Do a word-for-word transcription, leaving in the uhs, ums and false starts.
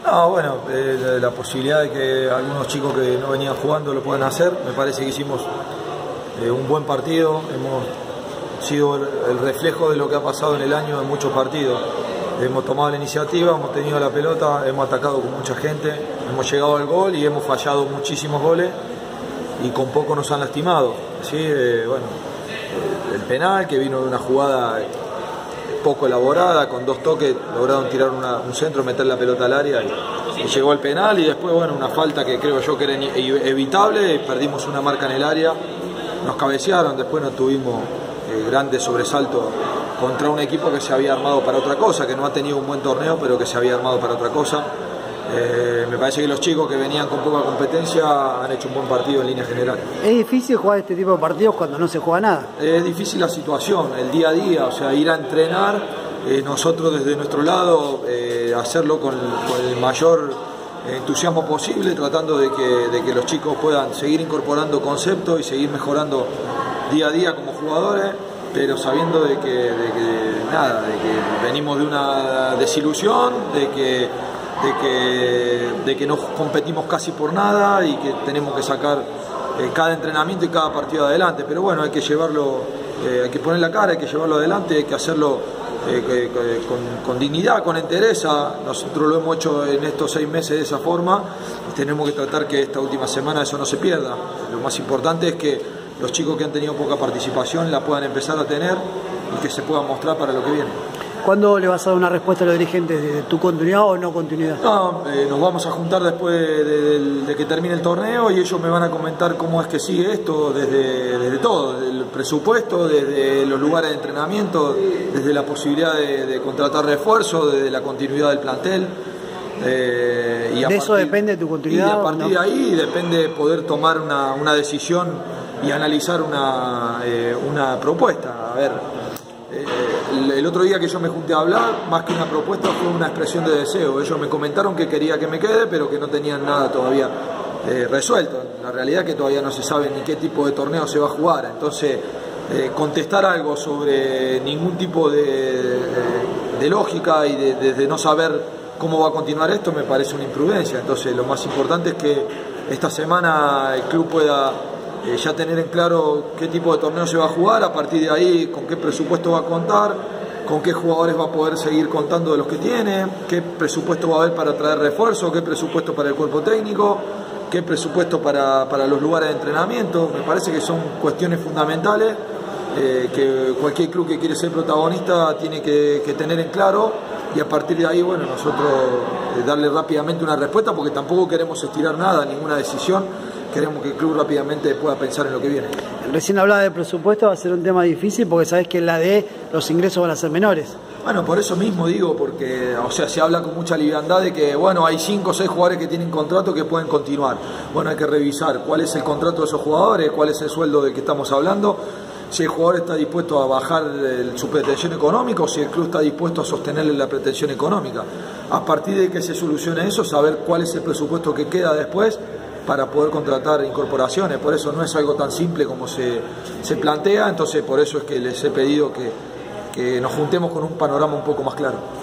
No, bueno, eh, la posibilidad de que algunos chicos que no venían jugando lo puedan hacer. Me parece que hicimos eh, un buen partido, hemos sido el, el reflejo de lo que ha pasado en el año en muchos partidos. Hemos tomado la iniciativa, hemos tenido la pelota, hemos atacado con mucha gente, hemos llegado al gol y hemos fallado muchísimos goles y con poco nos han lastimado. ¿Sí? Eh, bueno, el penal que vino de una jugada poco elaborada, con dos toques lograron tirar una, un centro, meter la pelota al área y, y llegó el penal, y después bueno, una falta que creo yo que era evitable, perdimos una marca en el área, nos cabecearon, después no tuvimos eh, grandes sobresaltos contra un equipo que se había armado para otra cosa, que no ha tenido un buen torneo pero que se había armado para otra cosa. Eh, me parece que los chicos que venían con poca competencia han hecho un buen partido en línea general. ¿Es difícil jugar este tipo de partidos cuando no se juega nada? Es difícil la situación, el día a día, o sea, ir a entrenar, eh, nosotros desde nuestro lado eh, hacerlo con, con el mayor entusiasmo posible, tratando de que, de que los chicos puedan seguir incorporando conceptos y seguir mejorando día a día como jugadores, pero sabiendo de que, de que nada, de que venimos de una desilusión, de que De que, de que no competimos casi por nada y que tenemos que sacar eh, cada entrenamiento y cada partido adelante, pero bueno, hay que llevarlo, eh, hay que poner la cara, hay que llevarlo adelante, hay que hacerlo eh, que, que, con, con dignidad, con entereza. Nosotros lo hemos hecho en estos seis meses de esa forma y tenemos que tratar que esta última semana eso no se pierda. Lo más importante es que los chicos que han tenido poca participación la puedan empezar a tener y que se puedan mostrar para lo que viene. ¿Cuándo le vas a dar una respuesta a los dirigentes de tu continuidad o no continuidad? No, eh, nos vamos a juntar después de, de, de que termine el torneo y ellos me van a comentar cómo es que sigue esto desde, desde todo, desde el presupuesto, desde los lugares de entrenamiento, desde la posibilidad de, de contratar refuerzos, desde la continuidad del plantel. Eh, y ¿De eso partir, depende tu continuidad? Y a partir no? de ahí depende poder tomar una, una decisión y analizar una, eh, una propuesta. A ver, eh, el, el otro día que yo me junté a hablar, más que una propuesta fue una expresión de deseo. Ellos me comentaron que quería que me quede, pero que no tenían nada todavía eh, resuelto. La realidad es que todavía no se sabe ni qué tipo de torneo se va a jugar. Entonces, eh, contestar algo sobre ningún tipo de, de, de lógica y de, de, de no saber cómo va a continuar esto me parece una imprudencia. Entonces, lo más importante es que esta semana el club pueda Eh, ya tener en claro qué tipo de torneo se va a jugar, a partir de ahí con qué presupuesto va a contar, con qué jugadores va a poder seguir contando de los que tiene, qué presupuesto va a haber para traer refuerzos, qué presupuesto para el cuerpo técnico, qué presupuesto para, para los lugares de entrenamiento. Me parece que son cuestiones fundamentales eh, que cualquier club que quiere ser protagonista tiene que, que tener en claro, y a partir de ahí, bueno, nosotros eh, darle rápidamente una respuesta, porque tampoco queremos estirar nada, ninguna decisión. Queremos que el club rápidamente pueda pensar en lo que viene. Recién hablaba de presupuesto, va a ser un tema difícil porque sabés que en la D los ingresos van a ser menores. Bueno, por eso mismo digo, porque o sea, se habla con mucha liviandad de que bueno, hay cinco o seis jugadores que tienen contrato que pueden continuar. Bueno, hay que revisar cuál es el contrato de esos jugadores, cuál es el sueldo del que estamos hablando, si el jugador está dispuesto a bajar el, su pretensión económica o si el club está dispuesto a sostenerle la pretensión económica. A partir de que se solucione eso, saber cuál es el presupuesto que queda después para poder contratar incorporaciones. Por eso no es algo tan simple como se, se plantea, entonces por eso es que les he pedido que, que nos juntemos con un panorama un poco más claro.